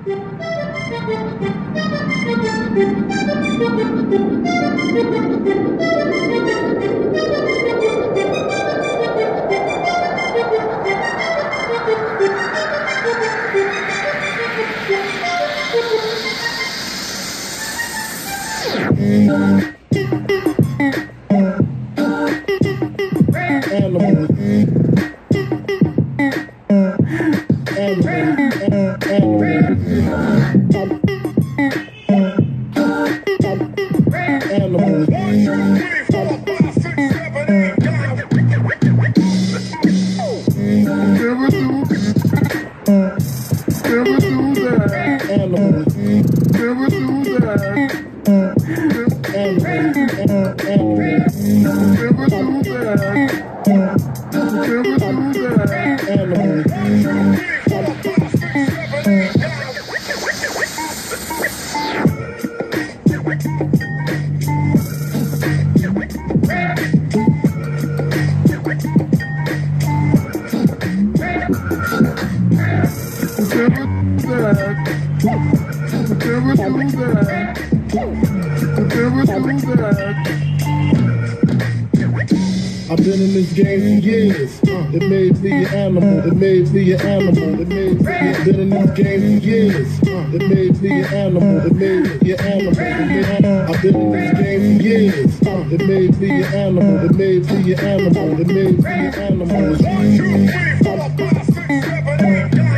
I've been in this game for years. It made me an animal. It made me an animal. It made me. I've been in this game for years. It made me an animal. It made me an animal. I've been in this game for years. It made me an animal. It made me an animal. It made me an animal. 1, 2, 3, 4, 5, 6, 7, 8, 9.